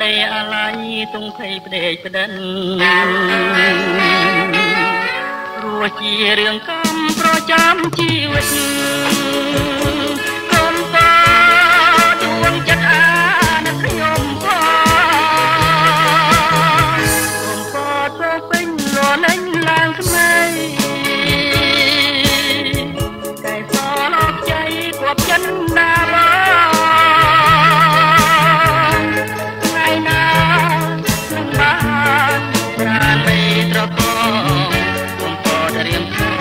ដីអាឡ័យទងភ័យផ្ដេកផ្ដិនព្រោះជារឿងកម្មប្រចាំជីវិតគុំក៏ដួងចិត្តអាណខ្ញុំផងគុំក៏ទៅពេញលលេងឡើងថ្មីតែសលប់ใจគប់ចិនណាបងថ្ងៃណានឹងបានប្រាណបីត្រកងគុំក៏រៀង